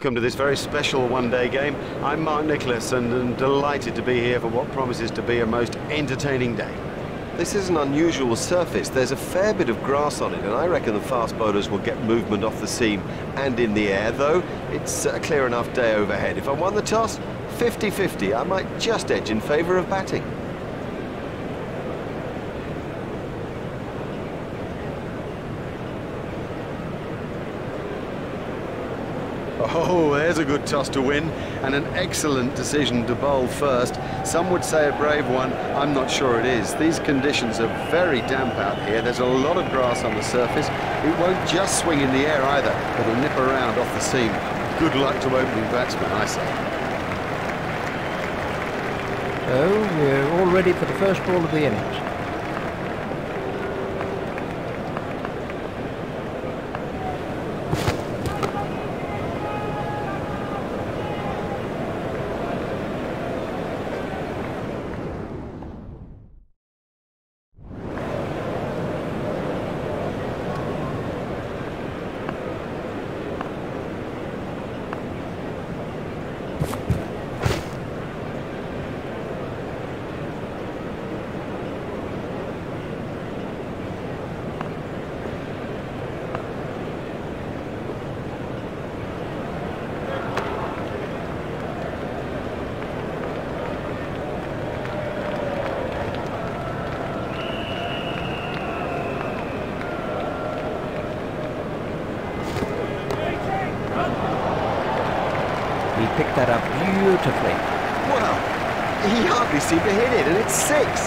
Welcome to this very special one-day game. I'm Mark Nicholas and I'm delighted to be here for what promises to be a most entertaining day. This is an unusual surface. There's a fair bit of grass on it, and I reckon the fast bowlers will get movement off the seam and in the air, though it's a clear enough day overhead. If I won the toss, 50-50, I might just edge in favour of batting. Oh, there's a good toss to win and an excellent decision to bowl first. Some would say a brave one. I'm not sure it is. These conditions are very damp out here. There's a lot of grass on the surface. It won't just swing in the air either. It'll nip around off the seam. Good luck to opening batsmen, I say. So we're all ready for the first ball of the innings. He picked that up beautifully. Well, he hardly seemed to hit it, and it's 6.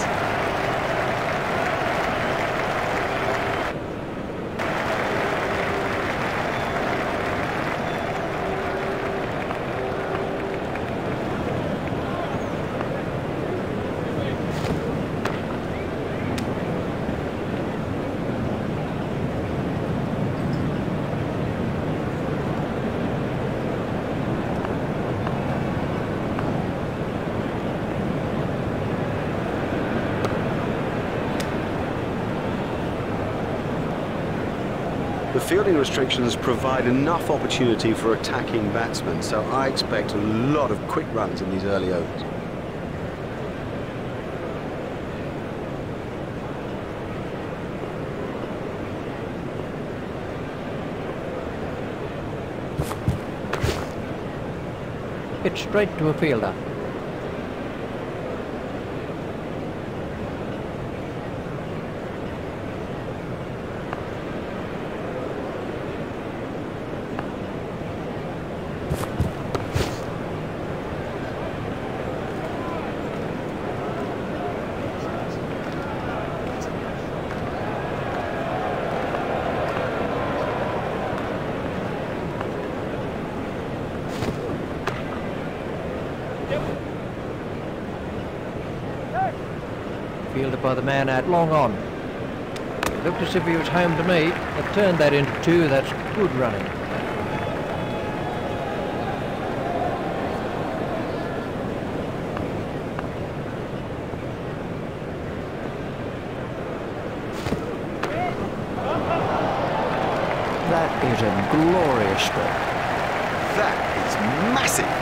The fielding restrictions provide enough opportunity for attacking batsmen, so I expect a lot of quick runs in these early overs. Hit straight to a fielder. Fielded by the man out long on. It looked as if he was home to me. They've turned that into 2. That's good running. That is a glorious stroke. That is massive.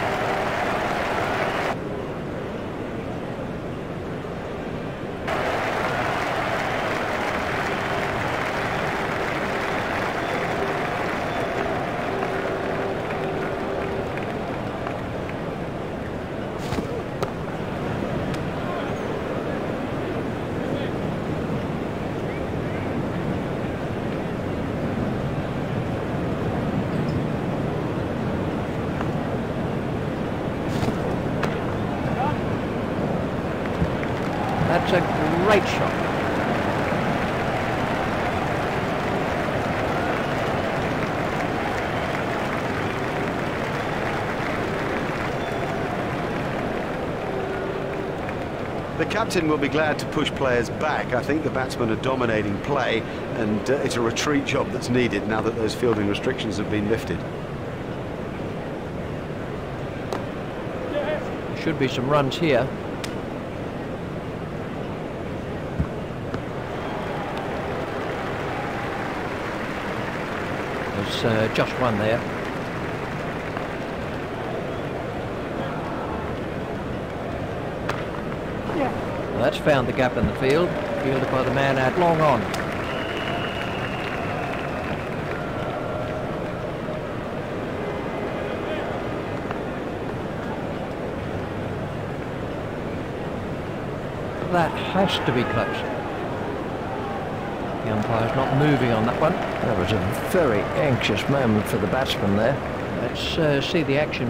That's a great shot. The captain will be glad to push players back. I think the batsmen are dominating play, and it's a retreat job that's needed now that those fielding restrictions have been lifted. There should be some runs here. There's just one there. That's found the gap in the field, fielded by the man out long on. That has to be close. The umpire's not moving on that one. That was a very anxious moment for the batsman there. Let's see the action.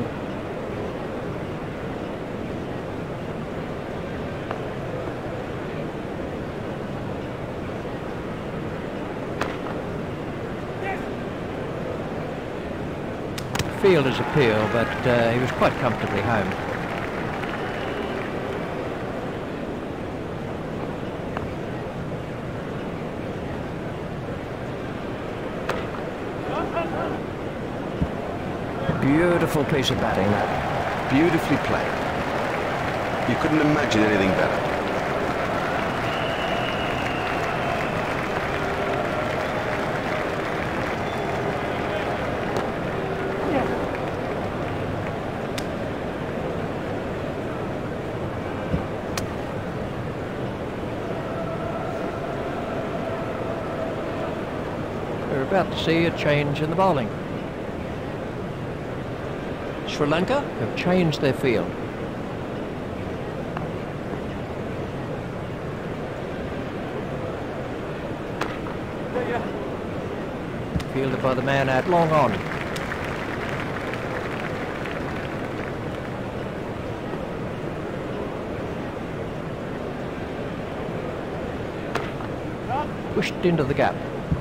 Fielder's appeal, but he was quite comfortably home. Beautiful piece of batting, that. Beautifully played. You couldn't imagine anything better. We're about to see a change in the bowling. Sri Lanka have changed their field. Fielded by the man out long on. Pushed into the gap.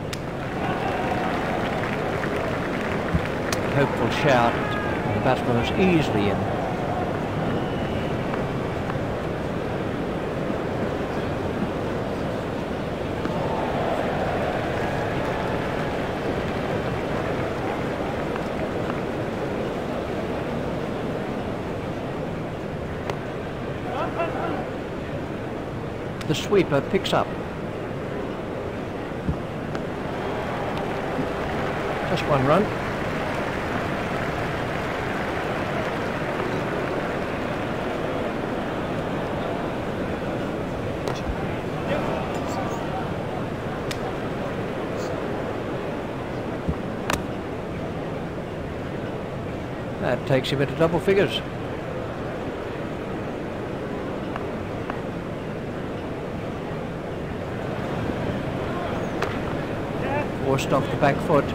Hopeful shout. The batsman was easily in. The sweeper picks up. Just one run. That takes him into double figures. Forced off the back foot.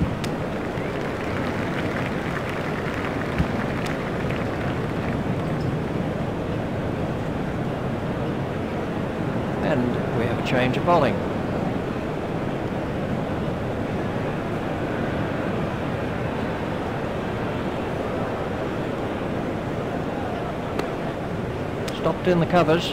And we have a change of bowling. Stopped in the covers.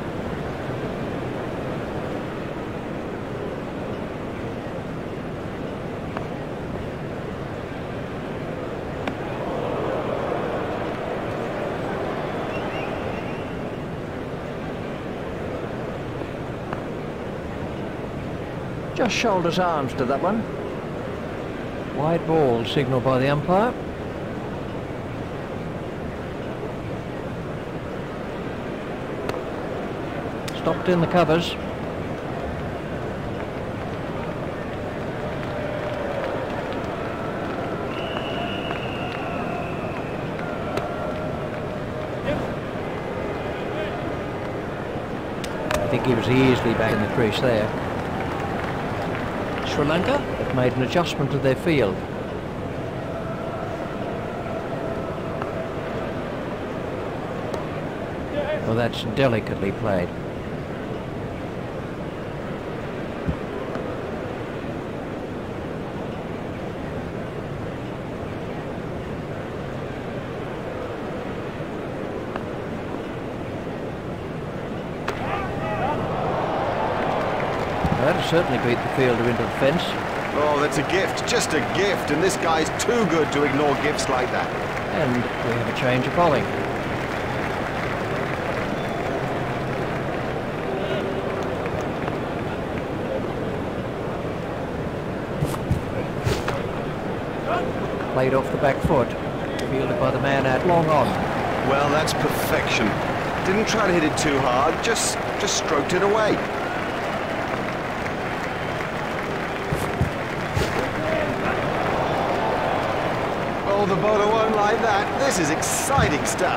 Just shoulders arms to that one. Wide ball signalled by the umpire. Stopped in the covers. I think he was easily back in the crease there. Sri Lanka have made an adjustment to their field. Well, that's delicately played. That certainly beat the fielder into the fence. Oh, that's a gift, just a gift, and this guy's too good to ignore gifts like that. And we have a change of bowling. Played off the back foot, fielded by the man out long on. Well, that's perfection. Didn't try to hit it too hard, just stroked it away. Oh, the bowler won't like that. This is exciting stuff.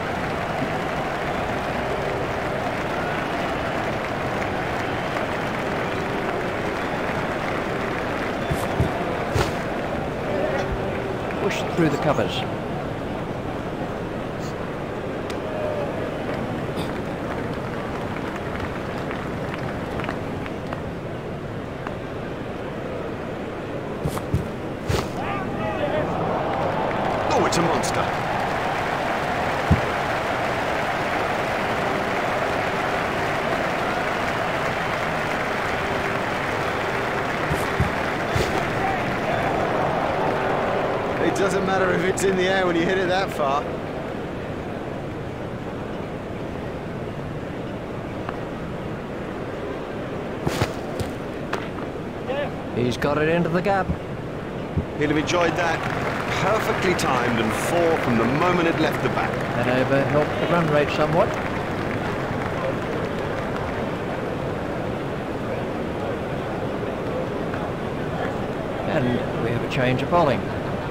Pushed through the covers. Oh, it's a monster. It doesn't matter if it's in the air when you hit it that far. He's got it into the gap. He'll have enjoyed that. Perfectly timed and four from the moment it left the bat. That over helped the run rate somewhat. And we have a change of bowling.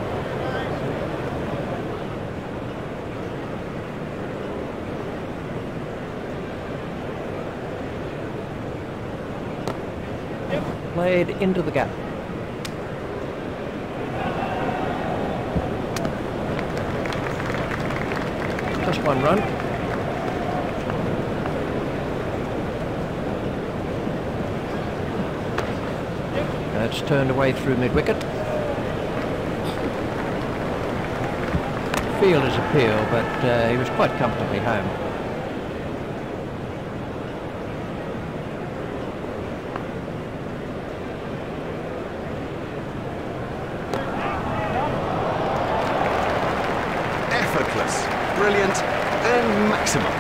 Played into the gap. Just one run. That's turned away through mid-wicket. Fielder's appeal, but he was quite comfortably home. Effortless, brilliant, and maximum.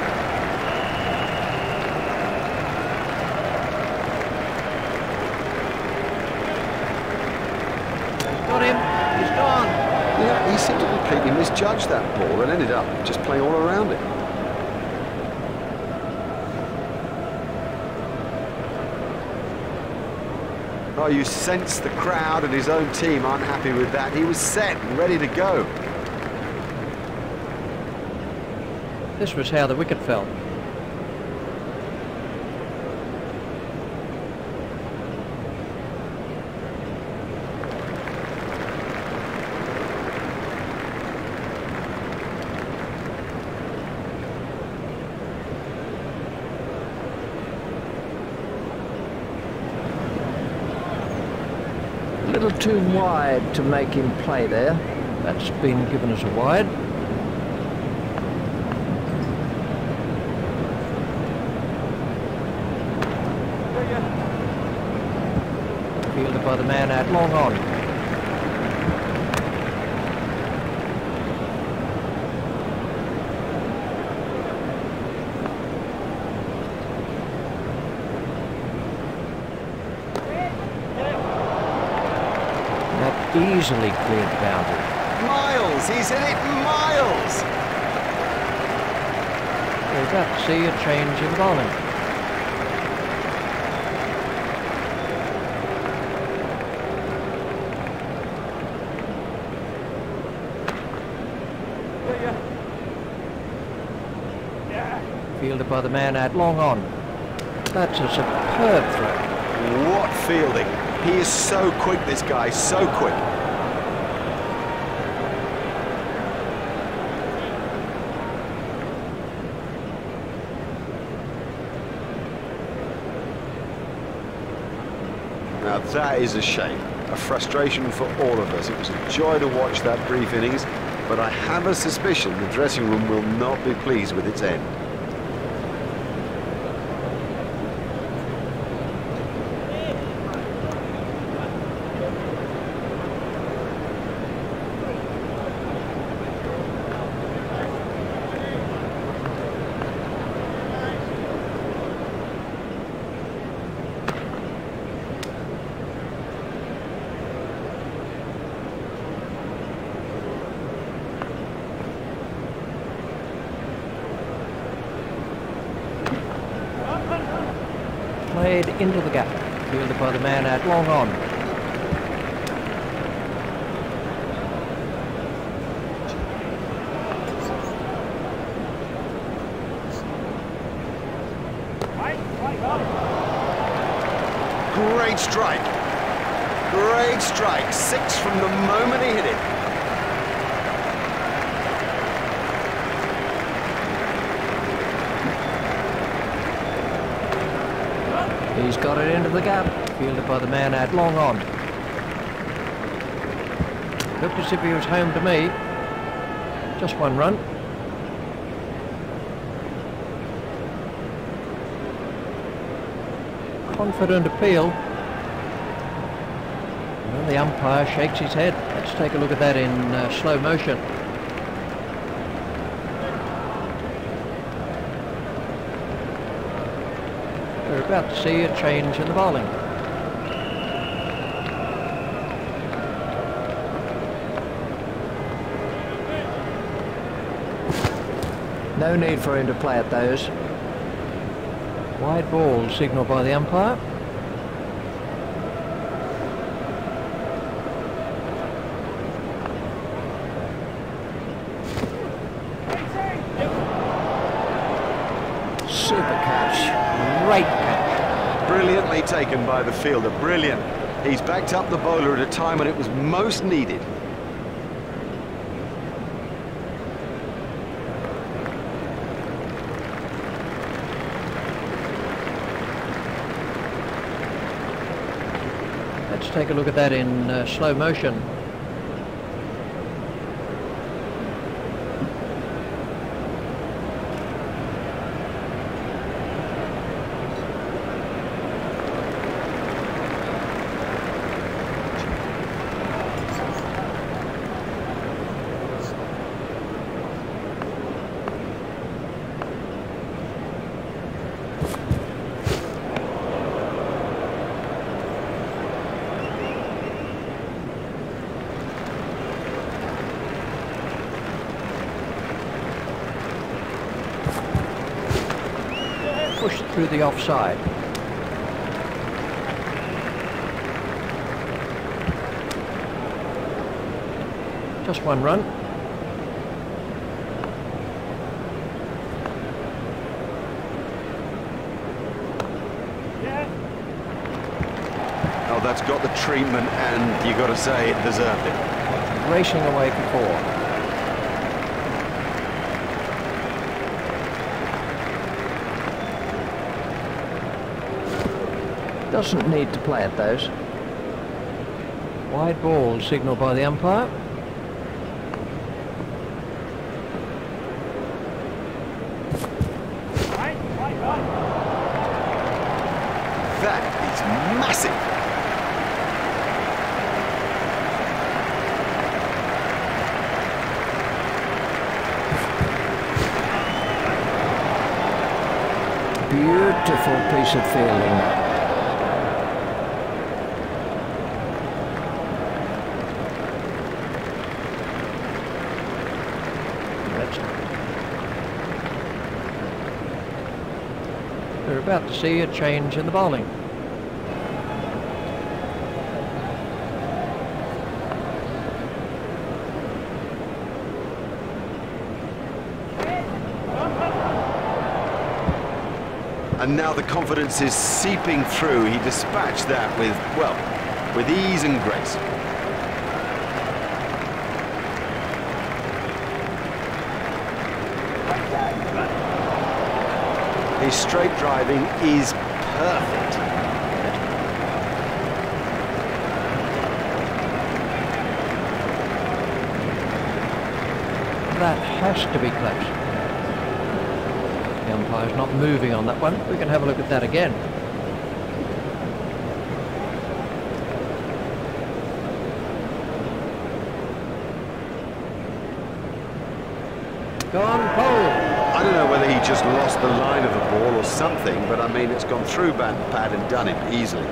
Got him. He's gone. Yeah, he seemed to completely misjudge that ball and ended up just playing all around it. Oh, you sense the crowd and his own team aren't happy with that. He was set and ready to go. This was how the wicket fell. A little too wide to make him play there. That's been given as a wide. Fielded by the man out long on. That easily cleared the boundary. Miles, he's hit it miles! We're about to see a change in bowling. Fielded by the man out long on. That's a superb throw. What fielding. He is so quick, this guy, so quick. Now that is a shame, a frustration for all of us. It was a joy to watch that brief innings, but I have a suspicion the dressing room will not be pleased with its end. played into the gap. Fielded by the man out long on. Great strike. Great strike. 6 from the moment he hit it. He's got it into the gap. Fielded by the man out long on. Looked as if he was home to me. Just one run. Confident appeal. Well, the umpire shakes his head. Let's take a look at that in slow motion. We're about to see a change in the bowling. No need for him to play at those. Wide ball signalled by the umpire. Super catch. Great catch. Brilliantly taken by the fielder. Brilliant. He's backed up the bowler at a time when it was most needed. Let's take a look at that in slow motion. Pushed through the offside. Just one run. Oh, that's got the treatment, and you got to say it deserved it. Racing away for 4. Doesn't need to play at those. Wide ball signalled by the umpire. That is massive. Beautiful piece of fielding. We're about to see a change in the bowling. And now the confidence is seeping through. He dispatched that with, well, with ease and grace. His straight driving is perfect. That has to be close. The umpire's not moving on that one. We can have a look at that again. Gone cold. I don't know whether he just lost the line of the ball or something, but I mean, it's gone through bat and pad and done it easily.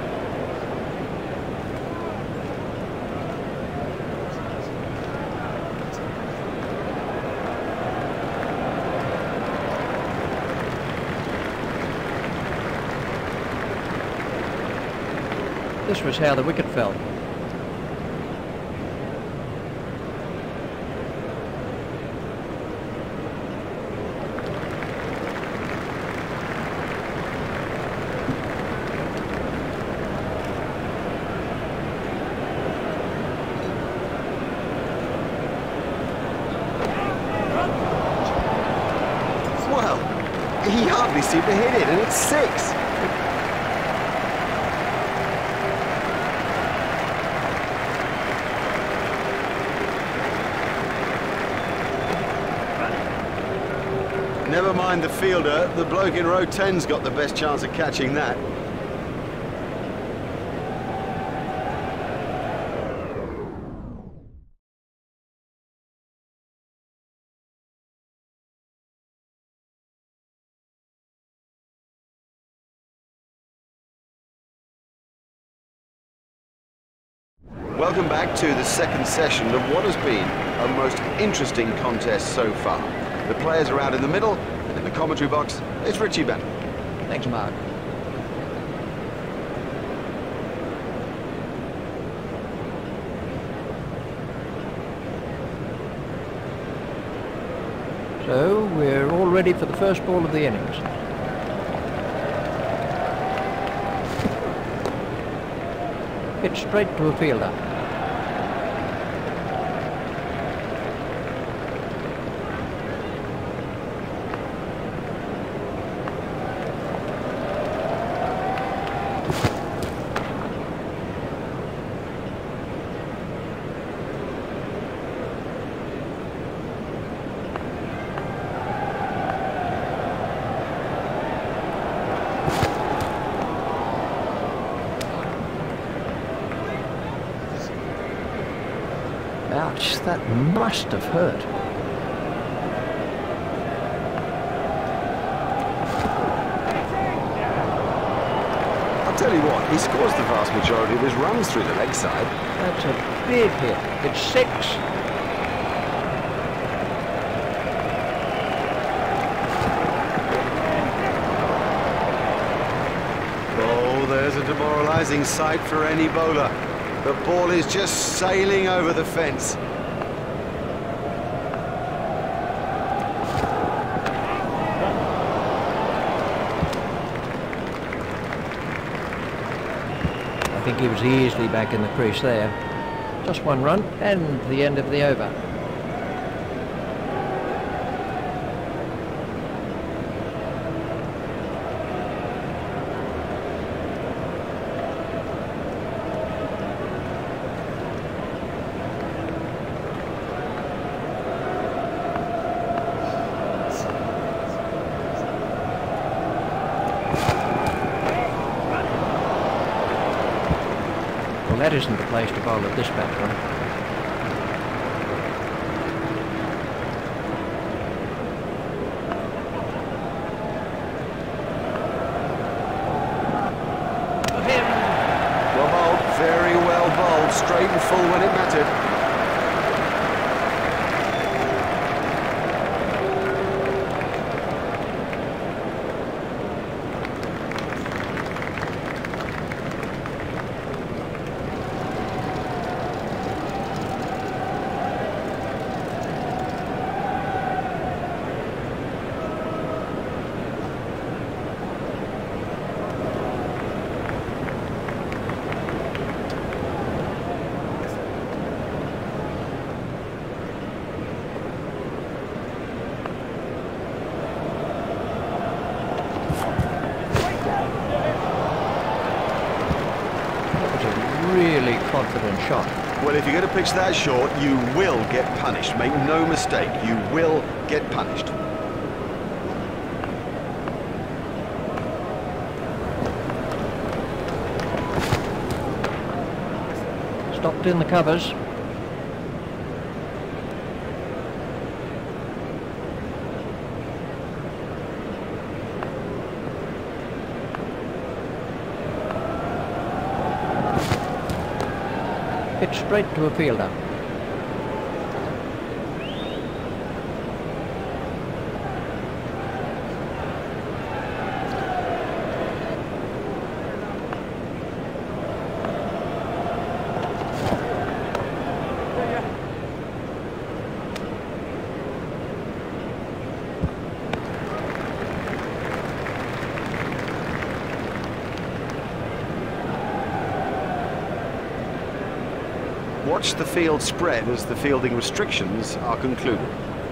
This was how the wicket fell. Well, he hardly seemed to hit it, and it's 6. Never mind the fielder, the bloke in row 10's got the best chance of catching that. Welcome back to the second session of what has been a most interesting contest so far. The players are out in the middle, and in the commentary box, it's Richie Bennett. Thanks, Mark. So we're all ready for the first ball of the innings. Hit straight to a fielder. Ouch, that must have hurt. I'll tell you what, he scores the vast majority of his runs through the leg side. That's a big hit. It's 6. Oh, there's a demoralising sight for any bowler. The ball is just sailing over the fence. I think he was easily back in the crease there. Just one run and the end of the over. Well, that isn't the place to bowl at this batsman. Well bowled, very well bowled, straight and full when it mattered. Really confident shot. Well, if you're going to pitch that short, you will get punished. Make no mistake, you will get punished. Stopped in the covers. Hit straight to a fielder. watch the field spread as the fielding restrictions are concluded.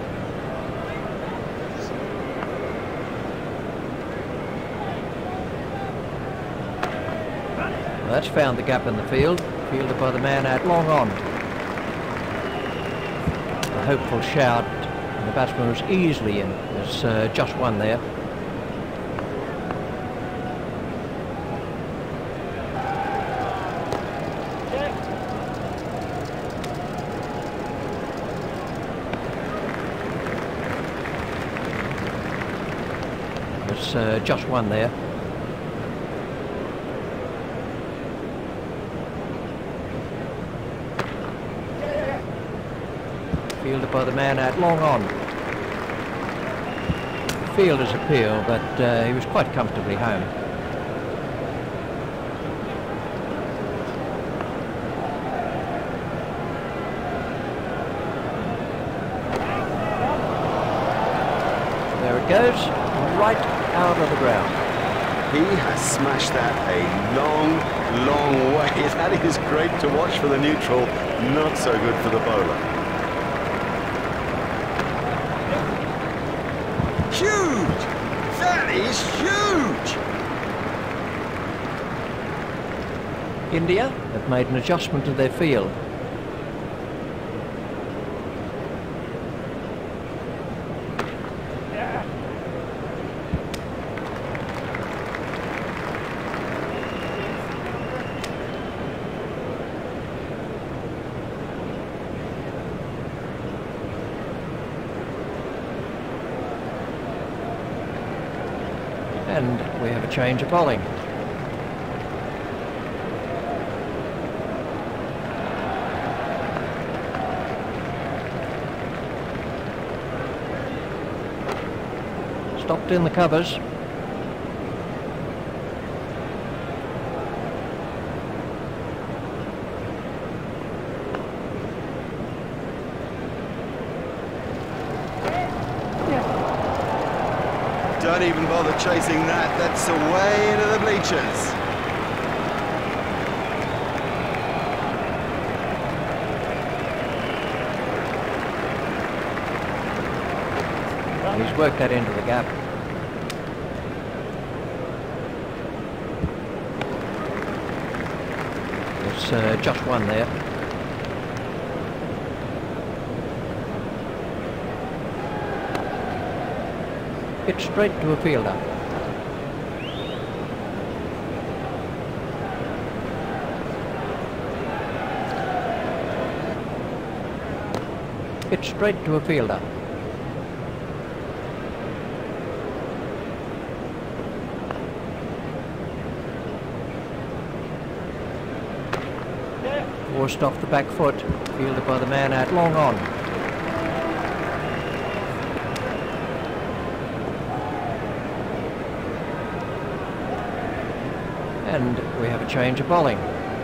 Well, that's found the gap in the field, fielded by the man out long on. A hopeful shout, and the batsman was easily in. There's just one there. There's just one there. Fielded by the man out long on. Fielder's appeal, but he was quite comfortably home. There it goes, right out of the ground. He has smashed that a long, long way. That is great to watch for the neutral, not so good for the bowler. Huge! That is huge! India have made an adjustment to their field. And we have a change of bowling. Stopped in the covers. Don't even bother chasing that. That's away into the bleachers. He's worked that into the gap. There's just one there. It's straight to a fielder. It's straight to a fielder. Forced off the back foot, fielded by the man out long on. And we have a change of bowling.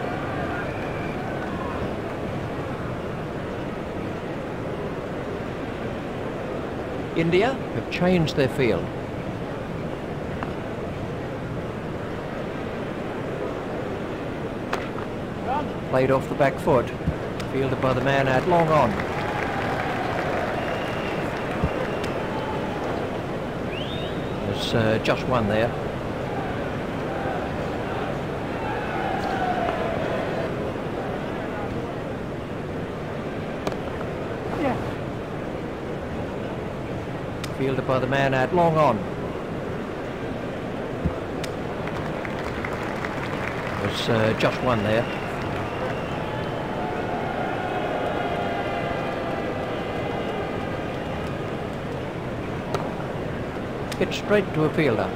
India have changed their field. Played off the back foot, fielded by the man out long on. There's just one there. Fielded by the man out long on. There's just one there. It's straight to a fielder.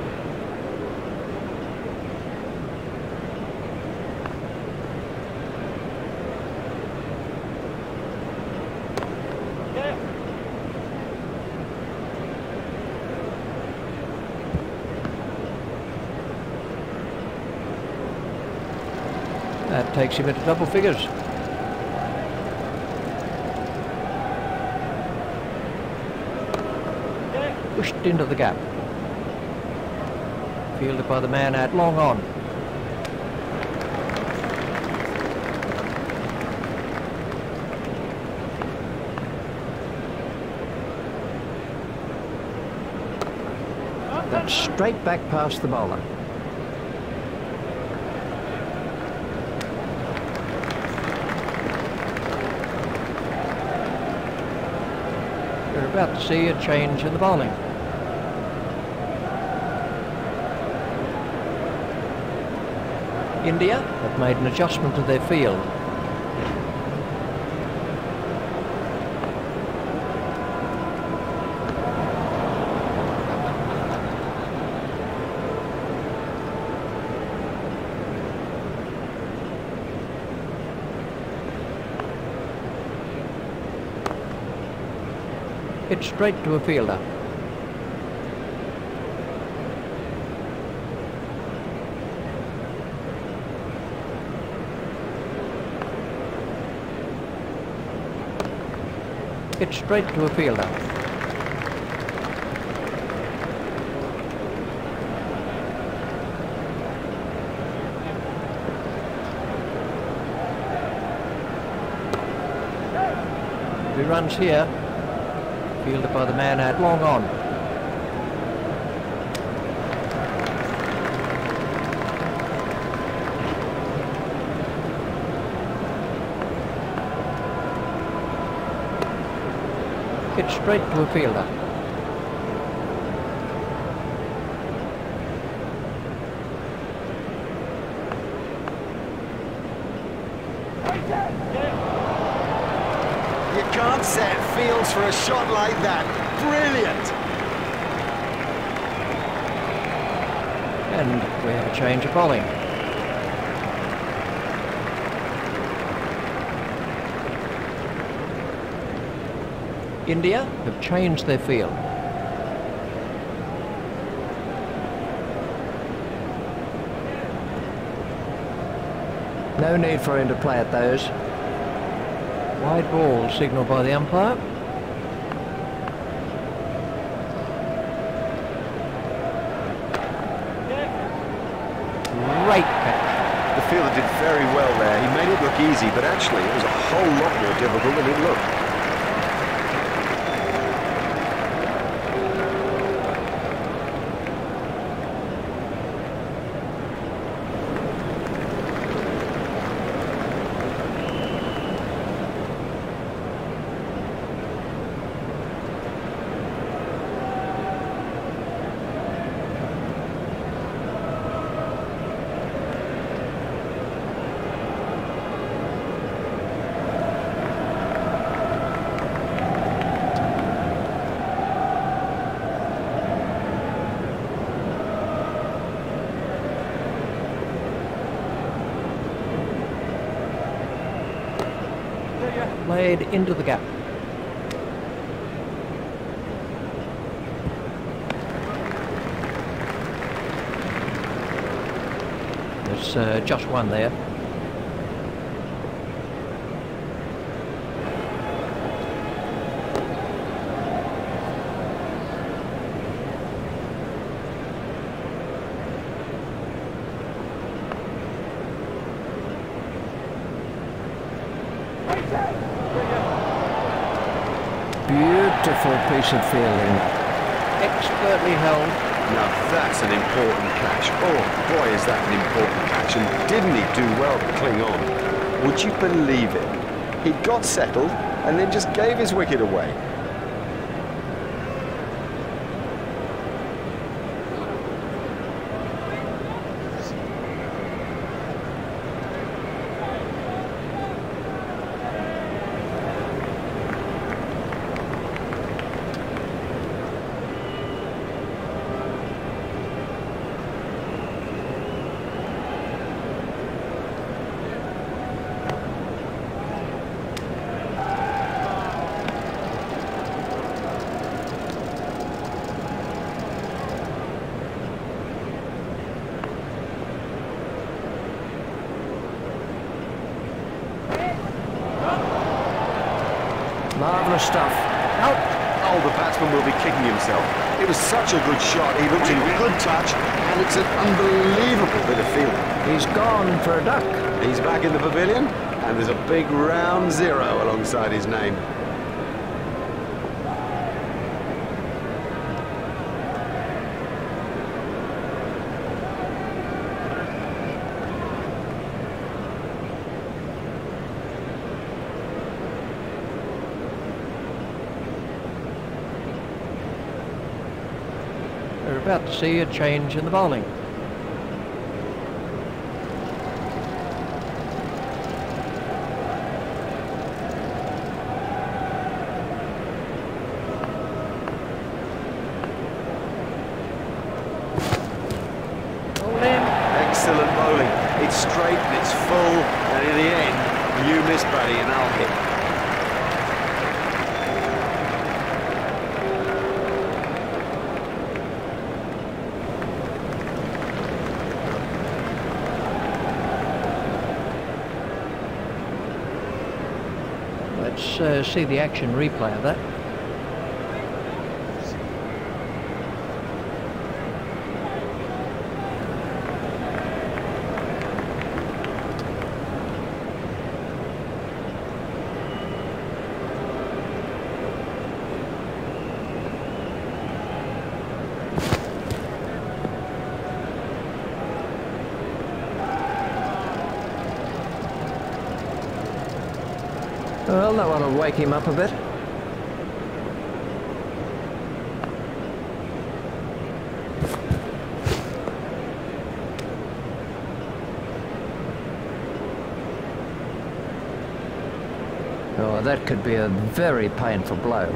That takes him into double figures. Pushed into the gap. Fielded by the man out long on. It's straight back past the bowler. We're about to see a change in the bowling. India have made an adjustment to their field. It's straight to a fielder. It's straight to a fielder. He runs here. Fielded by the man out long on. It's straight to a fielder. You can't set fields for a shot like that. Brilliant! And we have a change of bowling. India have changed their field. No need for him to play at those. Wide ball signalled by the umpire. Great catch. The fielder did very well there. He made it look easy, but actually it was a whole lot more difficult than it looked. Played into the gap. There's just one there. Beautiful piece of fielding. Expertly held. Now that's an important catch. Oh boy, is that an important catch. And didn't he do well to cling on? Would you believe it? He got settled and then just gave his wicket away. Marvellous stuff. Out. Oh, the batsman will be kicking himself. It was such a good shot. He looked in good touch, and it's an unbelievable bit of fielding. He's gone for a duck. He's back in the pavilion, and there's a big round 0 alongside his name. about to see a change in the bowling. Excellent bowling. It's straight and it's full, and in the end, you miss, buddy, and I'll hit. Let's see the action replay of that. Well, that one will wake him up a bit. Oh, that could be a very painful blow.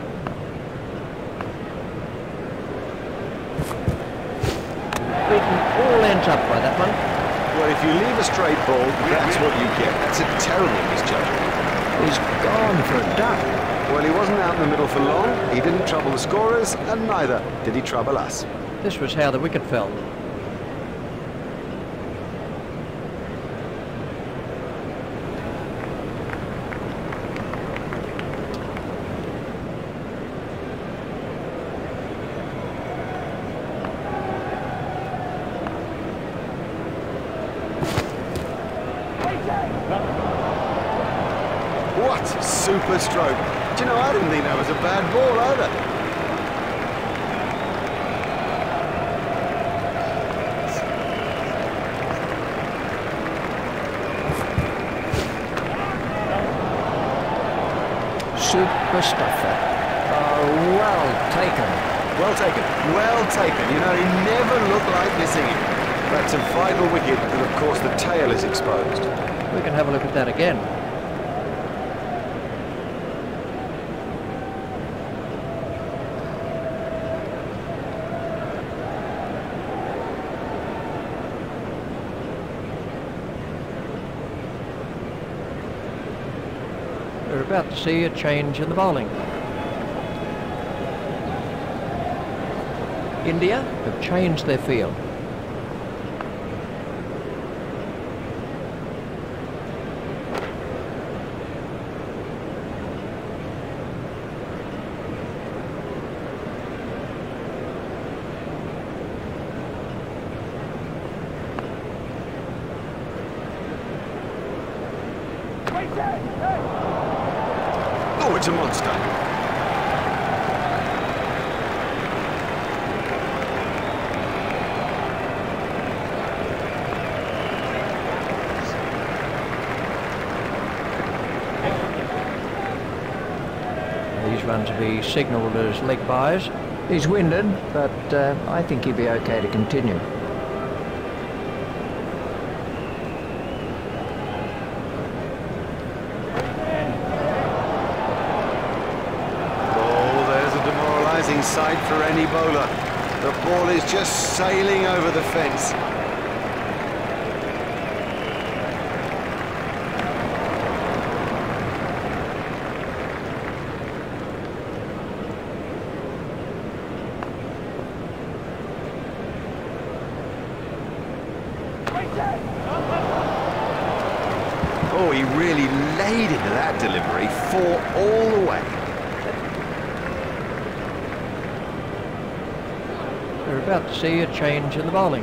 Beaten all ends up by that one. Well, if you leave a straight ball, that's what you get. That's a terrible misjudgment. He's gone for a duck. Well, he wasn't out in the middle for long, he didn't trouble the scorers, and neither did he trouble us. This was how the wicket fell. What a super stroke. Do you know, I didn't think that was a bad ball either. Super stuff that. Oh, well taken. Well taken, well taken. You know, he never looked like missing it. That's a vital wicket, and of course the tail is exposed. We can have a look at that again. We're about to see a change in the bowling. India have changed their field. Oh, it's a monster. These runs will be signalled as leg byes. He's winded, but I think he'll be okay to continue. Sight for any bowler. The ball is just sailing over the fence. Oh, he really laid into that delivery, 4 all the way. We're about to see a change in the bowling.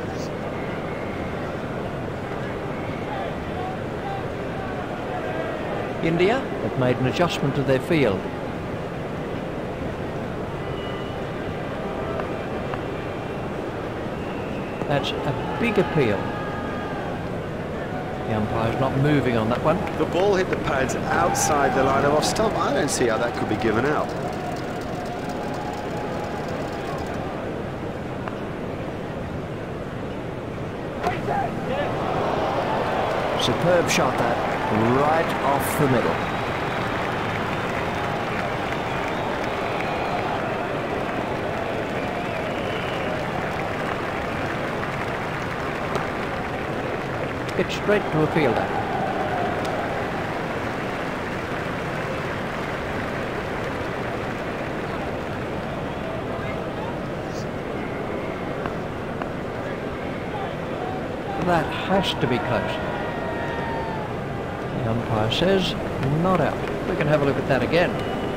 India have made an adjustment to their field. That's a big appeal. The umpire's not moving on that one. The ball hit the pads outside the line of off stump. I don't see how that could be given out. Superb shot that, right off the middle. Hit straight to a fielder. That has to be close. The umpire says not out. We can have a look at that again.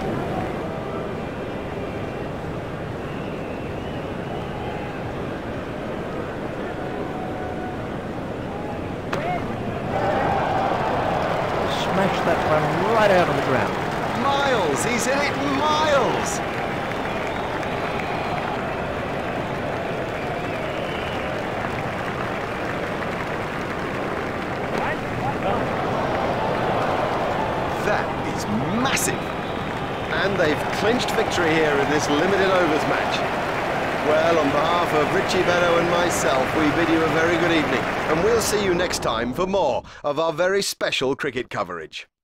Smashed that one right out of the ground. Miles, he's hit it miles! That is massive! And they've clinched victory here in this limited overs match. Well, on behalf of Richie Benaud and myself, we bid you a very good evening, and we'll see you next time for more of our very special cricket coverage.